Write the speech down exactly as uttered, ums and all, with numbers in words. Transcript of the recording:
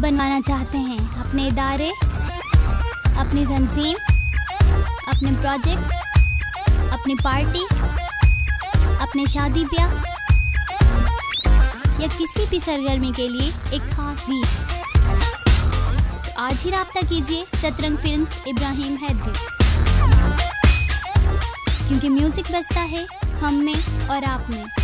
बनवाना चाहते हैं अपने इदारे, अपनी तंजीम, अपने प्रोजेक्ट, अपनी पार्टी, अपने शादी ब्याह या किसी भी सरगर्मी के लिए एक खास गीत, तो आज ही राब्ता कीजिए सतरंग फिल्म्स इब्राहिम हैदरी, क्योंकि म्यूजिक बजता है हम में और आप में।